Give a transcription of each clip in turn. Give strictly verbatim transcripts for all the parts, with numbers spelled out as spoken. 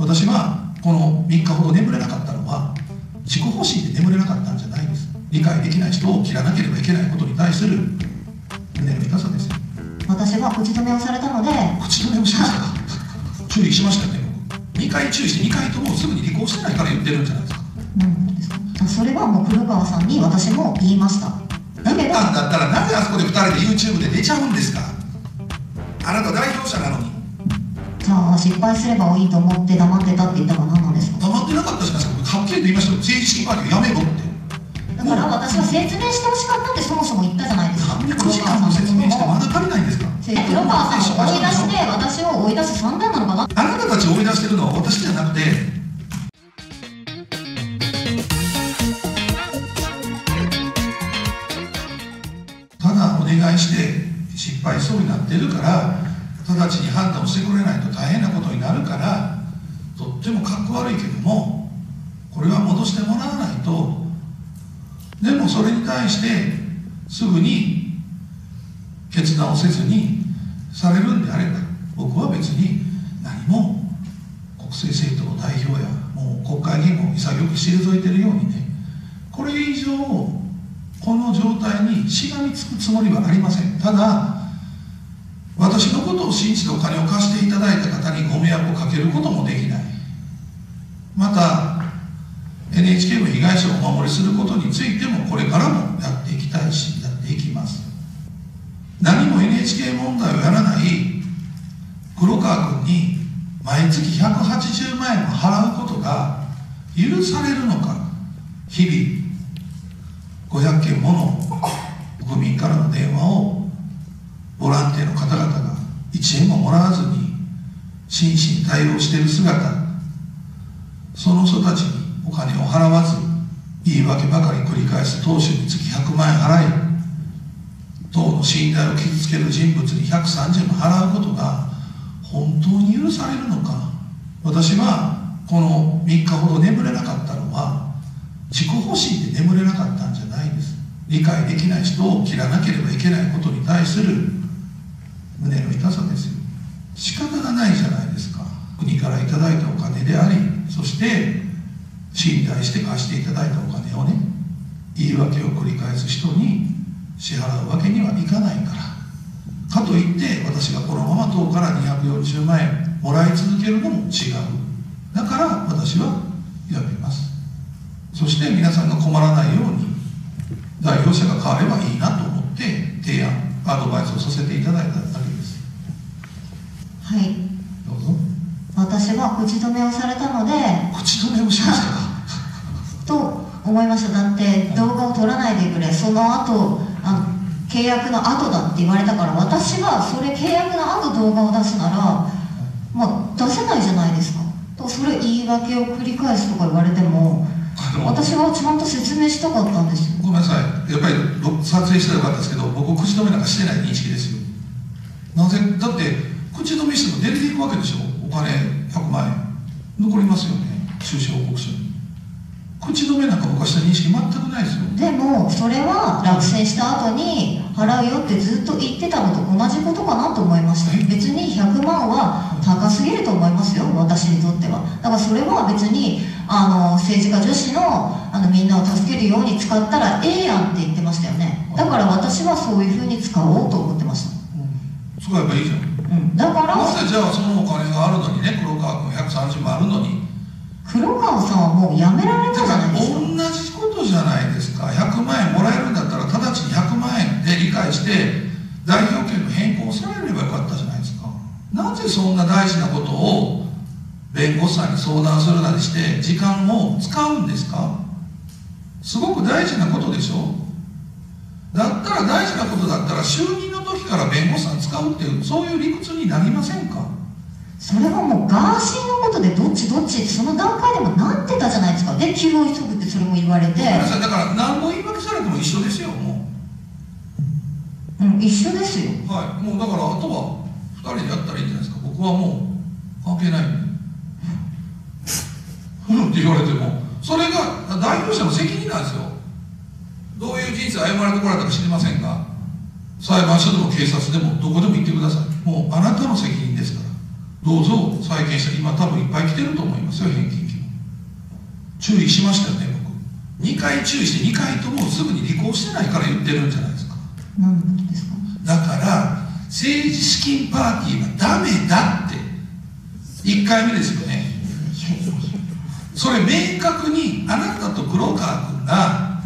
私はこのみっかほど眠れなかったのは自己保身で眠れなかったんじゃないです。理解できない人を切らなければいけないことに対する胸の痛さですよ。 私は口止めをされたので。 口止めをしましたか注意しましたね。にかい注意してにかいともすぐに離婚してないから言ってるんじゃないですか。 なんですか。それはもう黒川さんに私も言いました。 だけどだったらなぜあそこでふたりで YouTube で出ちゃうんですか。あなた代表者なのに。 じゃあ失敗すればいいと思って黙ってたって言ったのは何なんですか。 黙ってなかったじゃないですか。はっきりと言いましたよ。政治資金パーティーやめろって。 だから私は説明してほしかったってそもそも言ったじゃないですか。 さんびゃくじかんも説明してまだ足りないんですか。 黒川さんを追い出して私を追い出す算段なのかな。 あなたたちを追い出してるのは私じゃなくて、ただお願いして失敗しそうになってるから直ちに判断をしてくれないと大変なことになるから、とってもかっこ悪いけどもこれは戻してもらわないと。でもそれに対してすぐに決断をせずにされるんであれば、僕は別に何も国政政党の代表やもう国会議員も潔く退いてるようにね、これ以上この状態にしがみつくつもりはありません。ただ私のことを信じてお金を貸していただいた方にご迷惑をかけることもできない。また エヌエイチケー の被害者をお守りすることについてもこれからもやっていきたいしやっていきます。何も エヌエイチケー 問題をやらない黒川君に毎月ひゃくはちじゅうまんえんを払うことが許されるのか。日々ごひゃっけんもの国民からの電話をボランティアの方々がいちえんももらわずに真摯に対応している姿、その人たちにお金を払わず言い訳ばかり繰り返す党首につきひゃくまんえん払い、党の信頼を傷つける人物にひゃくさんじゅうまん払うことが本当に許されるのか。私はこのみっかほど眠れなかったのは自己保身で眠れなかったんじゃないです。理解できない人を切らなければいけないことに対する胸の痛さですよ。仕方がないじゃないですか。国からいただいたお金であり、そして信頼して貸していただいたお金をね、言い訳を繰り返す人に支払うわけにはいかないから。かといって私がこのまま党からにひゃくよんじゅうまんえんもらい続けるのも違う。だから私はやめます。そして皆さんが困らないように代表者が変わればいいなと思って提案アドバイスをさせていただいただけです。 はい、 どうぞ。 私は口止めをされたので。 口止めをしましたかと思いました。だって動画を撮らないでくれ、その後あの契約の後だって言われたから、私はそれ契約の後動画を出すなら、まあ、出せないじゃないですか。とそれ言い訳を繰り返すとか言われても私はちゃんと説明したかったんですよ。 ごめんなさい、やっぱり撮影したらよかったですけど、僕口止めなんかしてない認識ですよ。なぜだって口止めしても出ていくわけでしょ。お金ひゃくまんえん残りますよね、収支報告書に。口止めなんか僕はした認識全くないですよ。 でもそれは落選した後に払うよってずっと言ってたのと同じことかなと思いました。別にひゃくまんは高すぎると思いますよ、私にとっては。だからそれは別にあの政治家女子のあのみんなを助けるように使ったらええやんって言ってましたよね。だから私はそういうふうに使おうと思ってました。 うん、そこはやっぱいいじゃん。 うん、だからなぜじゃあそのお金があるのにね、黒川君ひゃくさんじゅうまんあるのに黒川さんはもうやめられたじゃないですか。 同じことじゃないですか。ひゃくまんえんもらえるんだったら直ちにひゃくまんえんで理解して代表権の変更されればよかったじゃないですか。なぜそんな大事なことを弁護士さんに相談するなりして時間を使うんですか。すごく大事なことでしょ。だったら大事なことだったら就任の時から弁護士さん使うっていう、そういう理屈になりませんか。 それはもうガーシーのことでどっちどっちってその段階でもなってたじゃないですか。で急を急ぐってそれも言われて、 だから何も言い訳されても一緒ですよ。もううん一緒ですよ。 はい、もうだからあとはふたりでやったらいいんじゃないですか。僕はもう関係ないんでうんって言われてもそれが代表者の責任なんですよ。どういう人生歩まれてこられたか知りませんが、裁判所でも警察でもどこでも行ってください。もうあなたの責任ですから、どうぞ再建して、今多分いっぱい来てると思います。 注意しましたよね。僕にかい注意してにかいともすぐに履行してないから言ってるんじゃないですか。 何のことですか？ だから政治資金パーティーはダメだっていっかいめですよね。それ明確にあなたと黒川君が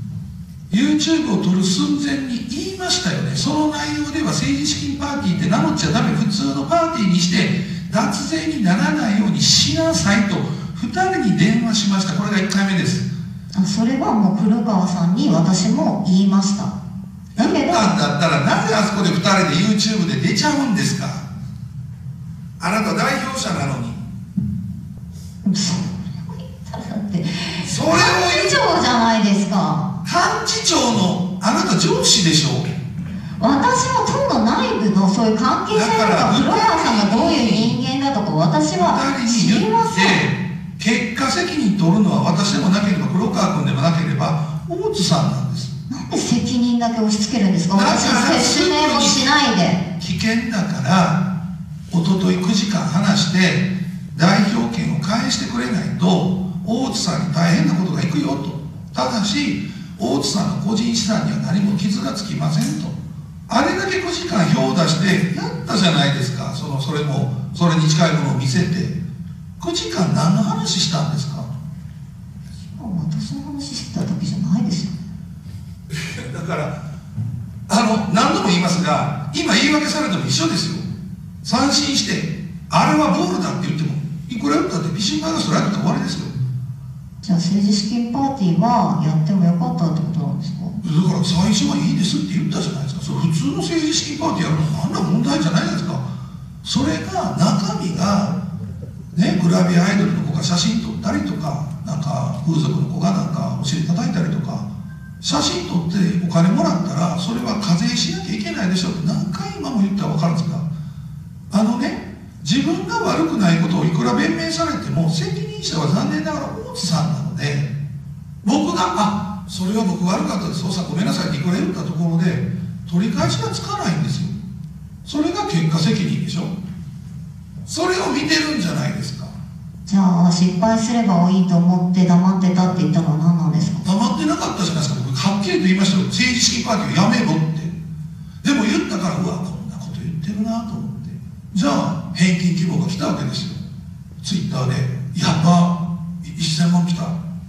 YouTube を撮る寸前に言いましたよね。その内容では政治資金パーティーって名乗っちゃダメ、普通のパーティーにして脱税にならないようにしなさいとふたりに電話しました。これがいっかいめです。 あ、それはもう黒川さんに私も言いました。だけど言ったんだったらなぜあそこでふたりで YouTube で出ちゃうんですか。あなた代表者なのに。 それを言ったらだってそれを幹事長じゃないですか。 幹事長のあなた上司でしょう。 私も党の内部のそういう関係者とか黒川さんがどういう人間だとか私は知りません。 結果責任取るのは私でもなければ黒川君でもなければ大津さんなんです。 なんで責任だけ押し付けるんですか。私説明もしないで。 危険だから一昨日くじかん話して代表権を返してくれないと大津さんに大変なことがいくよと。ただし大津さんの個人資産には何も傷がつきませんと。あれだけくじかん票を出してやったじゃないですか。そのそれもそれに近いものを見せてくじかん何の話したんですか。 私の話してただけじゃないですよ。 だからあの何度も言いますが今言い訳されても一緒ですよ。三振してあれはボールだって言ってもいくら打ったってピッチングがストライクで終わりですよ。 じゃあ政治資金パーティーはやってもよかったってことなんですか。 だから最初はいいですって言ったじゃないですか。それ普通の政治資金パーティーやるのはあんな問題じゃないですか。それが中身がね、グラビアアイドルの子が写真撮ったりとか、なんか風俗の子がなんかお尻叩いたりとか、写真撮ってお金もらったらそれは課税しなきゃいけないでしょって何回今も言ったら分かるんですか。あのね、自分が悪くないことをいくら弁明されても責任者は残念ながら大津さんなので、僕があそれは僕悪かったです、そうさごめんなさいっていくら言ったところで取り返しがつかないんですよ。それが結果責任でしょ。それを見てるんじゃないですか。 じゃあ失敗すればいいと思って黙ってたって言ったのは何なんですか。 黙ってなかったじゃないですか。僕はっきりと言いましたよ。政治資金パーティーをやめろって。でも言ったからうわこんなこと言ってるなと思って、じゃあ返金希望が来たわけですよ。ツイッターでやっぱせんまん来た。あ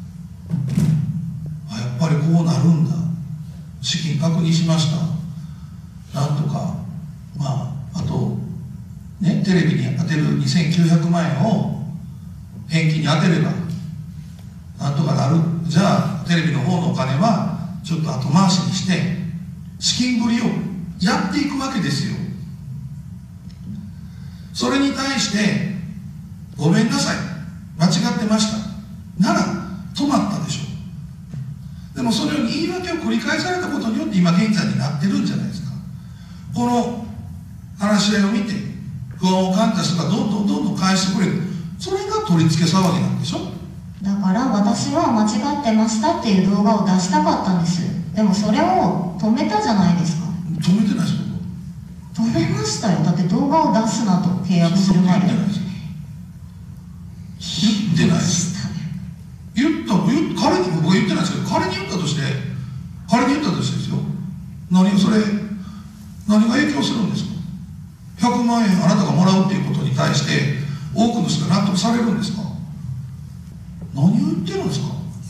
やっぱりこうなるんだ。資金確認しました。なんとかまああとね、テレビに当てるにせんきゅうひゃくまんえんを返金に当てればなんとかなる。じゃあテレビの方のお金はちょっと後回しにして資金繰りをやっていくわけですよ。それに対してごめんなさい間違ってましたなら止まったでしょう。でもそれを言い訳を繰り返されたことによって今現在になってるんじゃないですか。この話し合いを見て不安を感じた人がどんどんどんどん返してくれる。それが取り付け騒ぎなんでしょ。 だから私は間違ってましたっていう動画を出したかったんです。でもそれを止めたじゃないですか。 止めてないですよ。 止めましたよ。だって動画を出すなと契約するまで言ってないですよ。言ってないです。言った言っ彼にも僕は言ってないですけど、彼に言ったとして彼に言ったとしてですよ、何をそれ何が影響するんですか。ひゃくまんえんあなたがもらうっていうことに対して多くの人が納得されるんですか。何を言ってるんですか。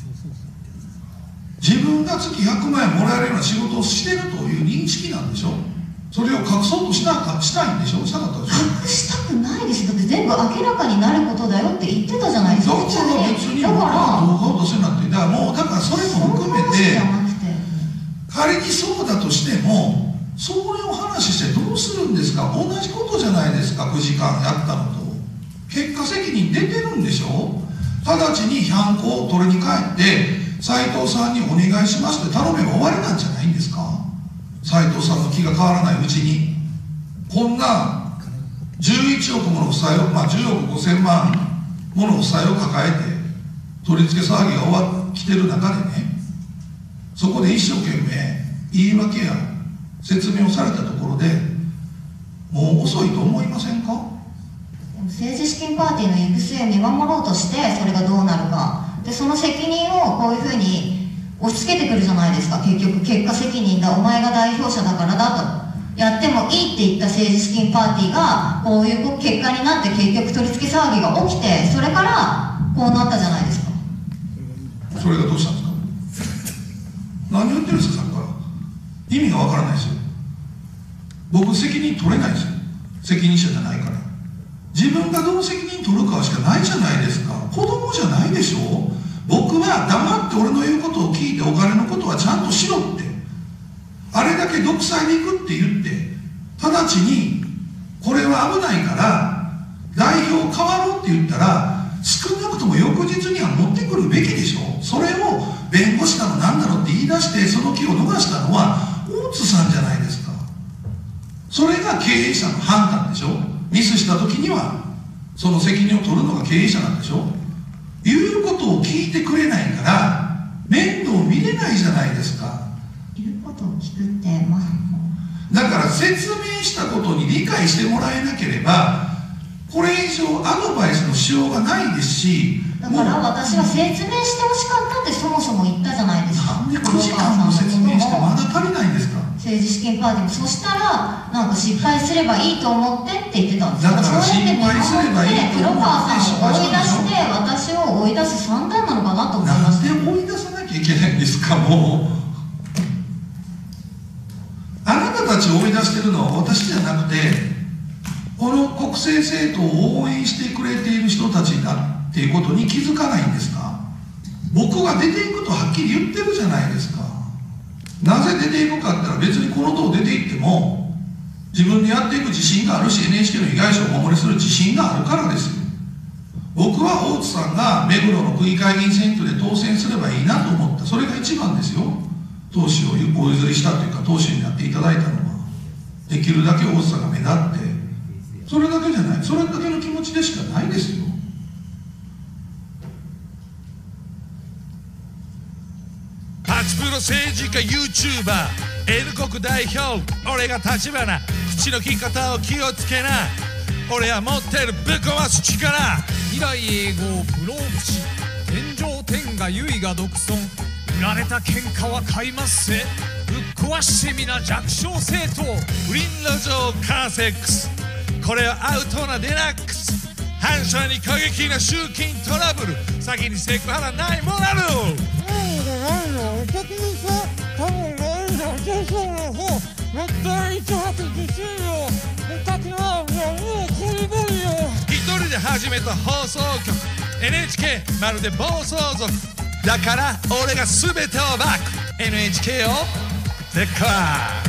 自分が月ひゃくまんえんもらえるような仕事をしてるという認識なんでしょ。それを隠そうとしなかしたいんでしょ。したかったでしょ。 隠したくないです。だって全部明らかになることだよって言ってたじゃないですか。 だから別に僕は動画を出せなくて、だからもうだからそれも含めて仮にそうだとしてもそれを話してどうするんですか。同じことじゃないですか。くじかんやったのと結果責任出てるんでしょ。直ちにハンコを取りに帰って斉藤さんにお願いしますって頼めば終わりなんじゃないんですか。斉藤さんの気が変わらないうちにこんなじゅういちおくもの負債を、まあ、じゅうおくごせんまんもの負債を抱えて取り付け騒ぎが終わってきてる中でね、そこで一生懸命言い訳や説明をされたところでもう遅いと思いませんか。 政治資金パーティーの行く末を見守ろうとしてそれがどうなるかでその責任をこういうふうに押し付けてくるじゃないですか。結局結果責任だ、お前が代表者だからだと。やってもいいって言った政治資金パーティーがこういう結果になって結局取り付け騒ぎが起きて、それからこうなったじゃないですか。 それがどうしたんですか。何を言ってるんですか、さっきから。意味がわからないですよ。僕責任取れないですよ。責任者じゃないから。自分がどう責任取るかしかないじゃないですか。子供じゃないでしょ。僕は黙って俺の言うことを聞いて、お金のことはちゃんとしろって、あれだけ独裁に行くって言って、直ちにこれは危ないから代表変わろうって言ったら、少なくとも翌日には持ってくるべきでしょ。それを弁護士だのなんだろうって言い出して、その気を逃したのは大津さんじゃないですか。それが経営者の判断でしょ。ミスした時にはその責任を取るのが経営者なんでしょ。言うことを聞いてくれないから面倒見れないじゃないですか。 言うことを聞くって、まあ、 だから説明したことに理解してもらえなければ、これ以上アドバイスのしようがないですし、 だから私は説明してほしかったってそもそも言ったじゃないですか。 なんでくじかんも説明してまだ足りないんですか。 政治資金パーティーも、そしたらなんか失敗すればいいと思ってって言ってたんですよ。 だから失敗すればいいと思って黒川さんを追い出して私を追い出す算段なのかなと思いました。 なんで追い出さなきゃいけないんですか。もうあなたたちを追い出してるのは私じゃなくて、この国政政党を応援してくれている人たちだっていうことに気づかないんですか。僕が出ていくとはっきり言ってるじゃないですか。なぜ出ていくかって言ったら、別にこの党出ていっても自分でやっていく自信があるし、 エヌエイチケー の被害者をお守りする自信があるからですよ。僕は大津さんが目黒の区議会議員選挙で当選すればいいなと思った。それが一番ですよ。党首をお譲りしたというか、党首になっていただいたのは、できるだけ大津さんが目立って、それだけじゃない、それだけの気持ちでしかないですよ。 パチプロ政治家 ユーチューバー N 国代表、俺が立花、口の利き方を気をつけな。俺は持ってるぶっ壊す力。 未来永劫不老不死、天上天下唯我独尊。売られた喧嘩は買いますせ、ぶっ壊してみな弱小政党。 不倫路上カーセックス、これはアウトなデラックス。反射に過激な集金トラブル、先にセクハラないモラル。 お客にさ、多分ね、お客さんの方、めっちゃ一発自信よ。お客は、いや、もうこりごりよ。 一人で始めた放送局 エヌエイチケー まるで暴走族だから、俺が全てをバック エヌエイチケー をでっかい